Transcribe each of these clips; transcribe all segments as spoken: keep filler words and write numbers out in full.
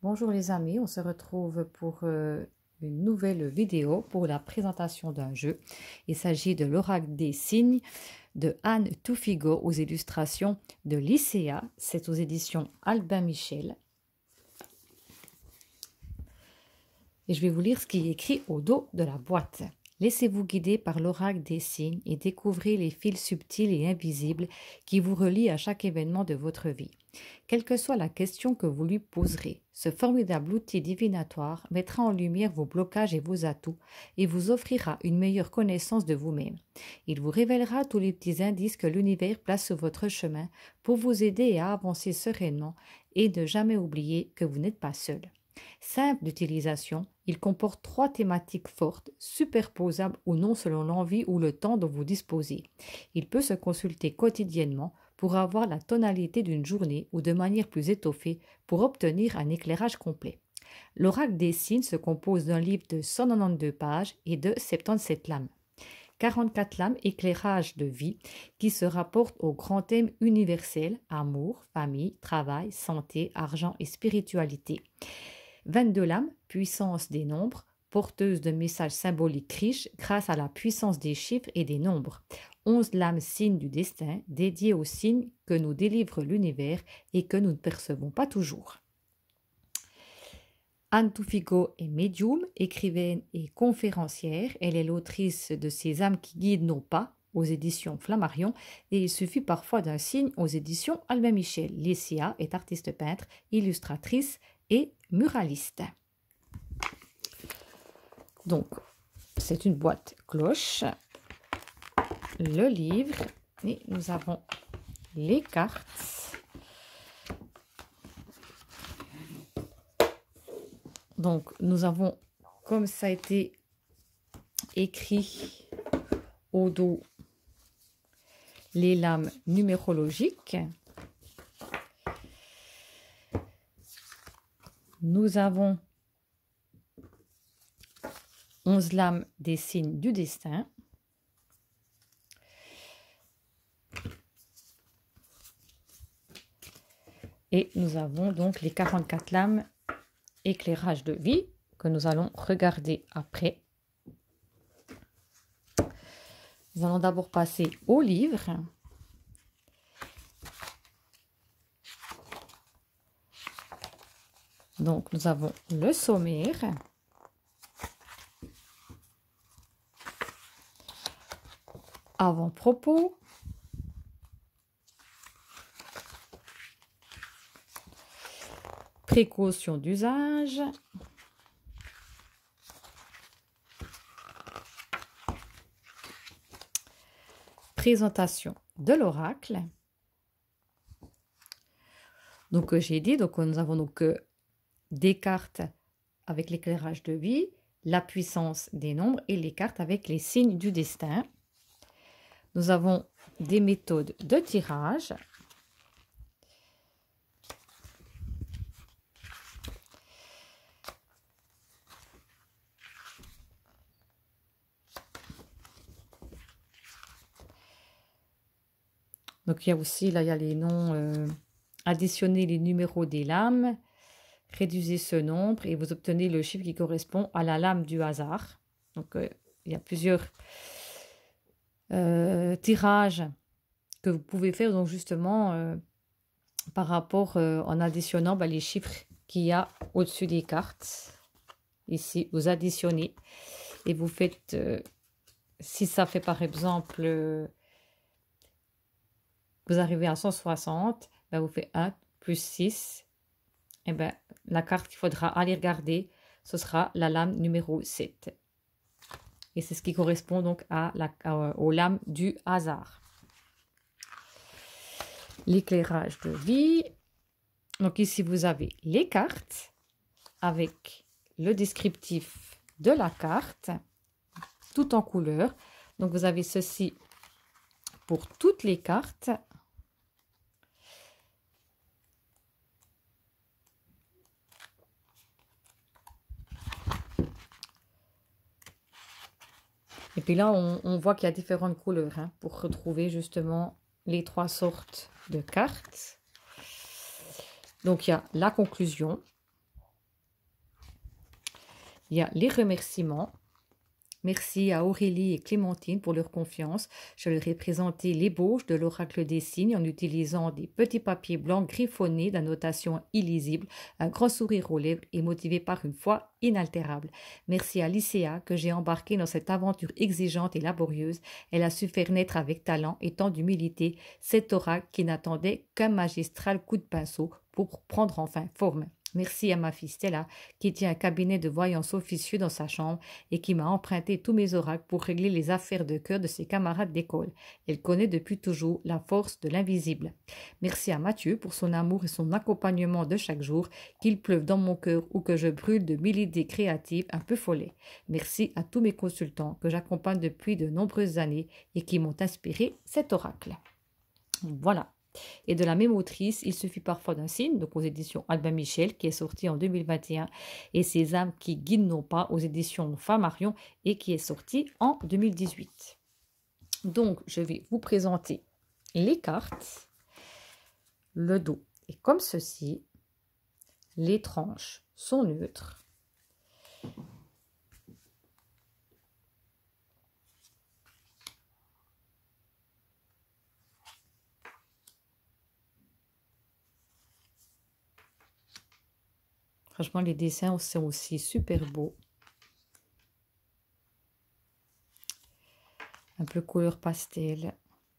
Bonjour les amis, on se retrouve pour euh, une nouvelle vidéo pour la présentation d'un jeu. Il s'agit de l'Oracle des signes de Anne Toufigo aux illustrations de Lycéa. C'est aux éditions Albin Michel. Et je vais vous lire ce qui est écrit au dos de la boîte. Laissez-vous guider par l'oracle des signes et découvrez les fils subtils et invisibles qui vous relient à chaque événement de votre vie. Quelle que soit la question que vous lui poserez, ce formidable outil divinatoire mettra en lumière vos blocages et vos atouts et vous offrira une meilleure connaissance de vous-même. Il vous révélera tous les petits indices que l'univers place sur votre chemin pour vous aider à avancer sereinement et ne jamais oublier que vous n'êtes pas seul. Simple d'utilisation, il comporte trois thématiques fortes, superposables ou non selon l'envie ou le temps dont vous disposez. Il peut se consulter quotidiennement pour avoir la tonalité d'une journée ou de manière plus étoffée pour obtenir un éclairage complet. L'oracle des signes se compose d'un livre de cent quatre-vingt-douze pages et de soixante-dix-sept lames. quarante-quatre lames éclairage de vie qui se rapportent au grand thème universel amour, famille, travail, santé, argent et spiritualité. vingt-deux lames, puissance des nombres, porteuses de messages symboliques riches grâce à la puissance des chiffres et des nombres. onze lames signes du destin, dédiées aux signes que nous délivre l'univers et que nous ne percevons pas toujours. Anne Toufigo est médium, écrivaine et conférencière. Elle est l'autrice de Ces âmes qui guident nos pas aux éditions Flammarion et il suffit parfois d'un signe aux éditions Albin Michel. Lycéa est artiste peintre, illustratrice et muraliste. Donc, c'est une boîte cloche, le livre, et nous avons les cartes. Donc, nous avons, comme ça a été écrit au dos, les lames numérologiques. Nous avons onze lames des signes du destin. Et nous avons donc les quarante-quatre lames éclairage de vie que nous allons regarder après. Nous allons d'abord passer au livre. Donc, nous avons le sommaire. Avant-propos. Précaution d'usage. Présentation de l'oracle. Donc, j'ai dit, donc nous avons donc euh, des cartes avec l'éclairage de vie, la puissance des nombres et les cartes avec les signes du destin. Nous avons des méthodes de tirage. Donc, il y a aussi, là, il y a les noms, euh, additionnez les numéros des lames, réduisez ce nombre et vous obtenez le chiffre qui correspond à la lame du hasard. Donc, euh, il y a plusieurs euh, tirages que vous pouvez faire, donc justement, euh, par rapport, euh, en additionnant bah, les chiffres qu'il y a au-dessus des cartes. Ici, vous additionnez et vous faites, euh, si ça fait par exemple... Euh, vous arrivez à cent soixante, ben vous faites un plus six. Et ben, la carte qu'il faudra aller regarder, ce sera la lame numéro sept. Et c'est ce qui correspond donc à la, à, aux lames du hasard. L'éclairage de vie. Donc ici, vous avez les cartes avec le descriptif de la carte, tout en couleur. Donc vous avez ceci pour toutes les cartes. Et puis là, on, on voit qu'il y a différentes couleurs hein, pour retrouver justement les trois sortes de cartes. Donc, il y a la conclusion, Il y a les remerciements. Merci à Aurélie et Clémentine pour leur confiance. Je leur ai présenté l'ébauche de l'oracle des signes en utilisant des petits papiers blancs griffonnés d'annotations illisibles, un grand sourire aux lèvres et motivé par une foi inaltérable. Merci à Lycéa que j'ai embarqué dans cette aventure exigeante et laborieuse. Elle a su faire naître avec talent et tant d'humilité cet oracle qui n'attendait qu'un magistral coup de pinceau pour prendre enfin forme. Merci à ma fille Stella, qui tient un cabinet de voyance officieux dans sa chambre et qui m'a emprunté tous mes oracles pour régler les affaires de cœur de ses camarades d'école. Elle connaît depuis toujours la force de l'invisible. Merci à Mathieu pour son amour et son accompagnement de chaque jour, qu'il pleuve dans mon cœur ou que je brûle de mille idées créatives un peu follet. Merci à tous mes consultants que j'accompagne depuis de nombreuses années et qui m'ont inspiré cet oracle. Voilà. Et de la même autrice, il suffit parfois d'un signe, donc aux éditions Albin Michel, qui est sorti en deux mille vingt et un, et Ces âmes qui guident nos pas aux éditions Flammarion, et qui est sorti en deux mille dix-huit. Donc, je vais vous présenter les cartes. Le dos est comme ceci. Les tranches sont neutres. Franchement, les dessins sont aussi super beaux. Un peu couleur pastel.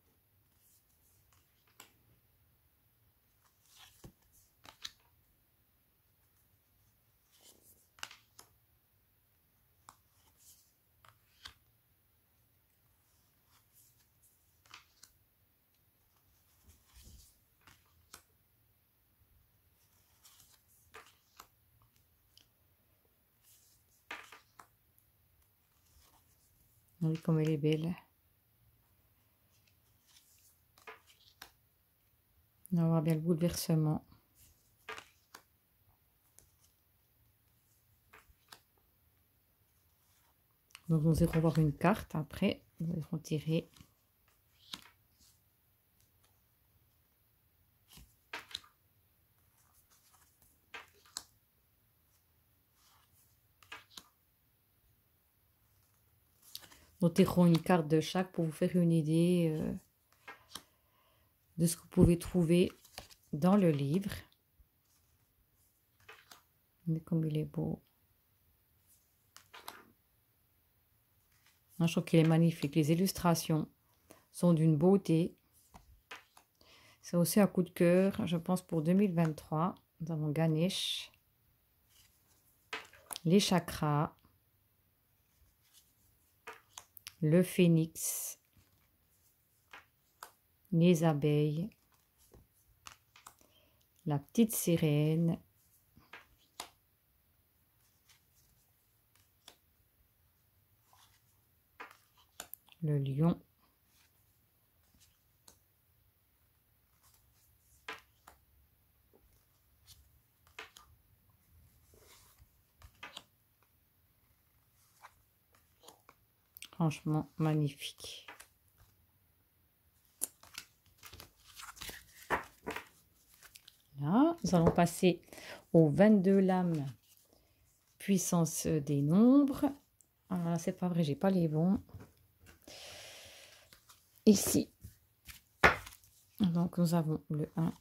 Oui, comme elle est belle. On va voir bien le bouleversement. Donc, nous irons voir une carte après. Nous irons tirer. Nous tirerons une carte de chaque pour vous faire une idée euh, de ce que vous pouvez trouver dans le livre. Mais comme il est beau. Je trouve qu'il est magnifique. Les illustrations sont d'une beauté. C'est aussi un coup de cœur, je pense, pour deux mille vingt-trois. Nous avons Ganesh, les chakras, le phénix, les abeilles, la petite sirène, le lion, franchement magnifique. Là, nous allons passer aux vingt-deux lames puissance des nombres. Ah, c'est pas vrai, j'ai pas les bons. Ici, donc nous avons le un,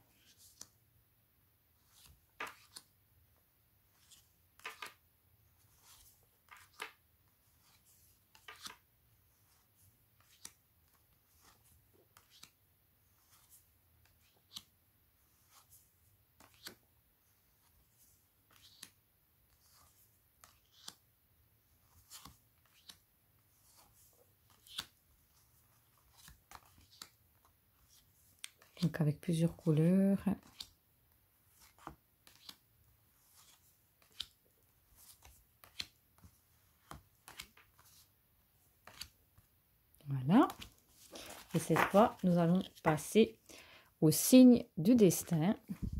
donc avec plusieurs couleurs. Voilà. Et cette fois, nous allons passer au signe du destin.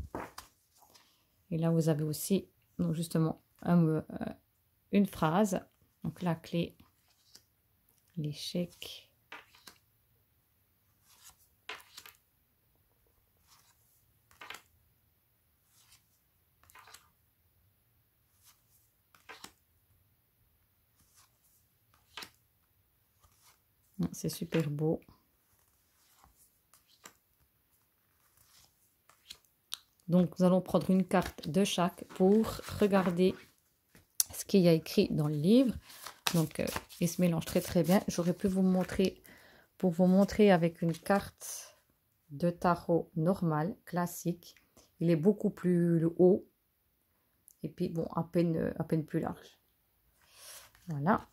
Et là, vous avez aussi, donc justement, un, euh, une phrase. Donc la clé, l'échec. c'est super beau. Donc, nous allons prendre une carte de chaque pour regarder ce qu'il y a écrit dans le livre. Donc, euh, il se mélange très très bien. J'aurais pu vous montrer, pour vous montrer avec une carte de tarot normale, classique. Il est beaucoup plus haut. Et puis, bon, à peine, à peine plus large. Voilà.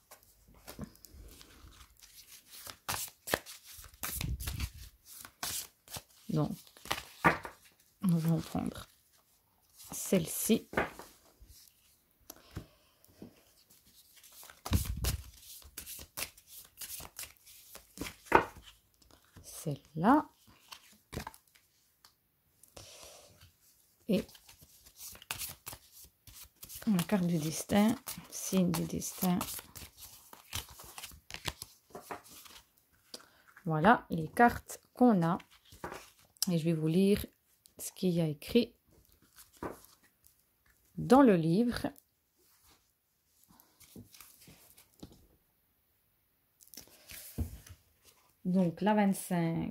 Donc, nous allons prendre celle-ci. Celle-là. Et la carte du destin, signe du destin. Voilà les cartes qu'on a. Et je vais vous lire ce qu'il y a écrit dans le livre. Donc la vingt-cinq.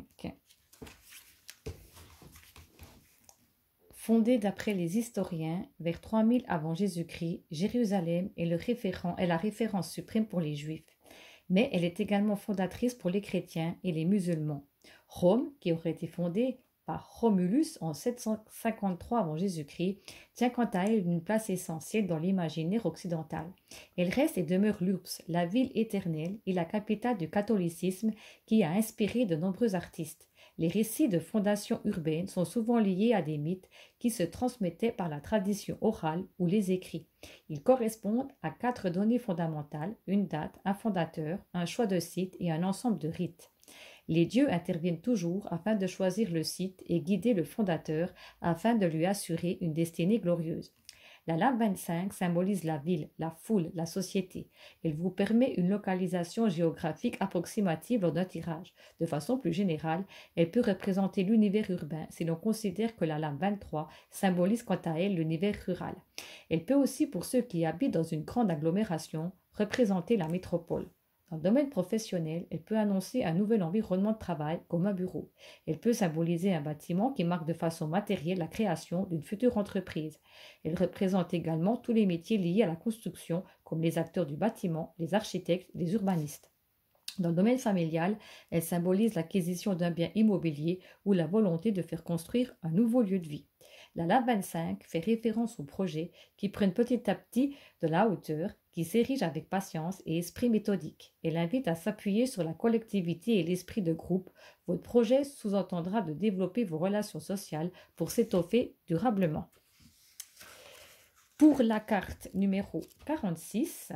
Fondée d'après les historiens vers trois mille avant Jésus-Christ, Jérusalem est, le référent, est la référence suprême pour les Juifs. Mais elle est également fondatrice pour les chrétiens et les musulmans. Rome, qui aurait été fondée par Romulus en sept cent cinquante-trois avant Jésus-Christ, tient quant à elle une place essentielle dans l'imaginaire occidental. Elle reste et demeure l'Urbs, la ville éternelle et la capitale du catholicisme qui a inspiré de nombreux artistes. Les récits de fondations urbaines sont souvent liés à des mythes qui se transmettaient par la tradition orale ou les écrits. Ils correspondent à quatre données fondamentales, une date, un fondateur, un choix de site et un ensemble de rites. Les dieux interviennent toujours afin de choisir le site et guider le fondateur afin de lui assurer une destinée glorieuse. La lame vingt-cinq symbolise la ville, la foule, la société. Elle vous permet une localisation géographique approximative lors d'un tirage. De façon plus générale, elle peut représenter l'univers urbain si l'on considère que la lame vingt-trois symbolise quant à elle l'univers rural. Elle peut aussi, pour ceux qui habitent dans une grande agglomération, représenter la métropole. Dans le domaine professionnel, elle peut annoncer un nouvel environnement de travail comme un bureau. Elle peut symboliser un bâtiment qui marque de façon matérielle la création d'une future entreprise. Elle représente également tous les métiers liés à la construction, comme les acteurs du bâtiment, les architectes, les urbanistes. Dans le domaine familial, elle symbolise l'acquisition d'un bien immobilier ou la volonté de faire construire un nouveau lieu de vie. La lame vingt-cinq fait référence aux projets qui prennent petit à petit de la hauteur, qui s'érigent avec patience et esprit méthodique. Elle invite à s'appuyer sur la collectivité et l'esprit de groupe. Votre projet sous-entendra de développer vos relations sociales pour s'étoffer durablement. Pour la carte numéro quarante-six,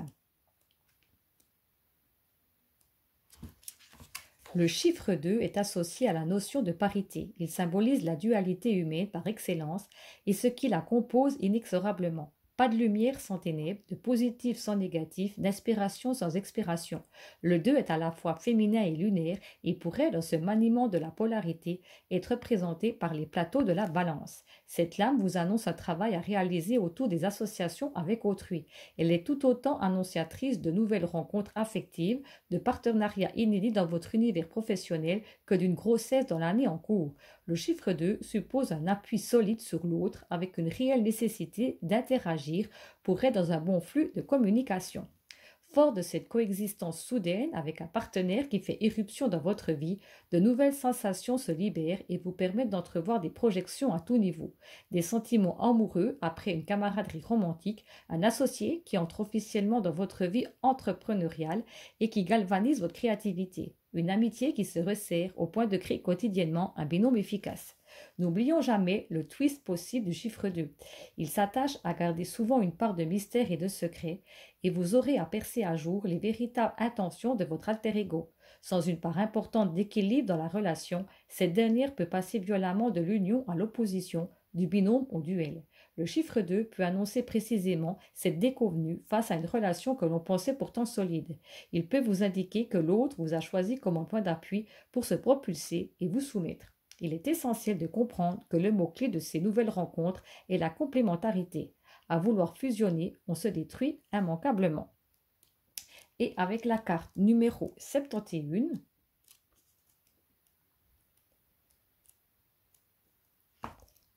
le chiffre deux est associé à la notion de parité. Il symbolise la dualité humaine par excellence et ce qui la compose inexorablement. Pas de lumière sans ténèbres, de positif sans négatif, d'inspiration sans expiration. Le deux est à la fois féminin et lunaire et pourrait, dans ce maniement de la polarité, être représenté par les plateaux de la balance. Cette lame vous annonce un travail à réaliser autour des associations avec autrui. Elle est tout autant annonciatrice de nouvelles rencontres affectives, de partenariats inédits dans votre univers professionnel que d'une grossesse dans l'année en cours. Le chiffre deux suppose un appui solide sur l'autre avec une réelle nécessité d'interagir pour être dans un bon flux de communication. Fort de cette coexistence soudaine avec un partenaire qui fait irruption dans votre vie, de nouvelles sensations se libèrent et vous permettent d'entrevoir des projections à tout niveau. Des sentiments amoureux après une camaraderie romantique, un associé qui entre officiellement dans votre vie entrepreneuriale et qui galvanise votre créativité. Une amitié qui se resserre au point de créer quotidiennement un binôme efficace. N'oublions jamais le twist possible du chiffre deux. Il s'attache à garder souvent une part de mystère et de secret, et vous aurez à percer à jour les véritables intentions de votre alter ego. Sans une part importante d'équilibre dans la relation, cette dernière peut passer violemment de l'union à l'opposition, du binôme au duel. Le chiffre deux peut annoncer précisément cette déconvenue face à une relation que l'on pensait pourtant solide. Il peut vous indiquer que l'autre vous a choisi comme un point d'appui pour se propulser et vous soumettre. Il est essentiel de comprendre que le mot-clé de ces nouvelles rencontres est la complémentarité. À vouloir fusionner, on se détruit immanquablement. Et avec la carte numéro soixante et onze,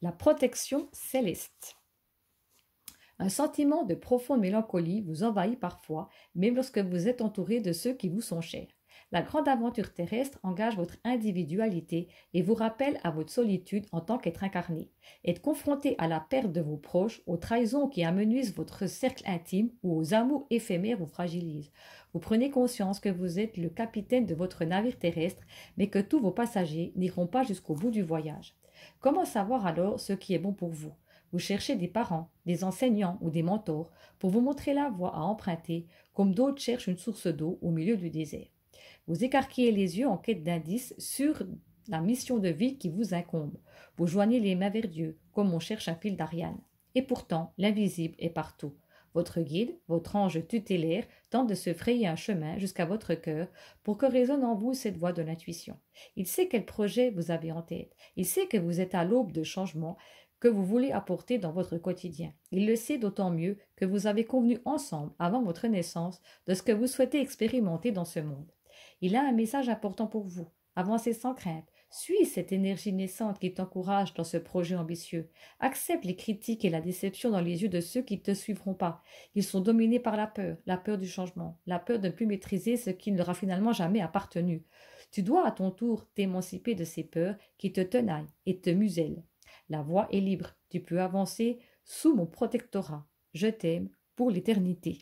La protection céleste. Un sentiment de profonde mélancolie vous envahit parfois, même lorsque vous êtes entouré de ceux qui vous sont chers. La grande aventure terrestre engage votre individualité et vous rappelle à votre solitude en tant qu'être incarné. Être confronté à la perte de vos proches, aux trahisons qui amenuisent votre cercle intime ou aux amours éphémères vous fragilisent. Vous prenez conscience que vous êtes le capitaine de votre navire terrestre, mais que tous vos passagers n'iront pas jusqu'au bout du voyage. Comment savoir alors ce qui est bon pour vous? Vous cherchez des parents, des enseignants ou des mentors pour vous montrer la voie à emprunter, comme d'autres cherchent une source d'eau au milieu du désert. Vous écarquillez les yeux en quête d'indices sur la mission de vie qui vous incombe. Vous joignez les mains vers Dieu, comme on cherche un fil d'Ariane. Et pourtant, l'invisible est partout. Votre guide, votre ange tutélaire, tente de se frayer un chemin jusqu'à votre cœur pour que résonne en vous cette voix de l'intuition. Il sait quel projet vous avez en tête. Il sait que vous êtes à l'aube de changements que vous voulez apporter dans votre quotidien. Il le sait d'autant mieux que vous avez convenu ensemble, avant votre naissance, de ce que vous souhaitez expérimenter dans ce monde. Il a un message important pour vous. Avancez sans crainte. Suis cette énergie naissante qui t'encourage dans ce projet ambitieux. Accepte les critiques et la déception dans les yeux de ceux qui ne te suivront pas. Ils sont dominés par la peur, la peur du changement, la peur de ne plus maîtriser ce qui ne leur a finalement jamais appartenu. Tu dois à ton tour t'émanciper de ces peurs qui te tenaillent et te musellent. La voie est libre. Tu peux avancer sous mon protectorat. Je t'aime pour l'éternité.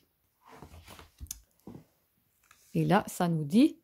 Et là, ça nous dit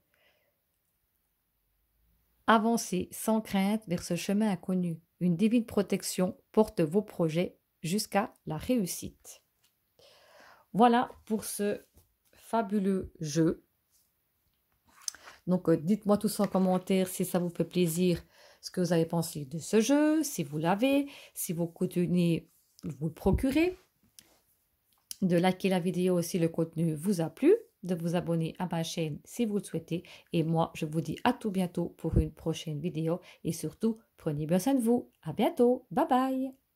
avancez sans crainte vers ce chemin inconnu. Une divine protection porte vos projets jusqu'à la réussite. Voilà pour ce fabuleux jeu. Donc, euh, dites-moi tous en commentaire si ça vous fait plaisir, ce que vous avez pensé de ce jeu, si vous l'avez, si vous continuez, vous le procurez. De liker la vidéo si le contenu vous a plu, de vous abonner à ma chaîne si vous le souhaitez. Et moi, je vous dis à tout bientôt pour une prochaine vidéo. Et surtout, prenez bien soin de vous. À bientôt. Bye bye.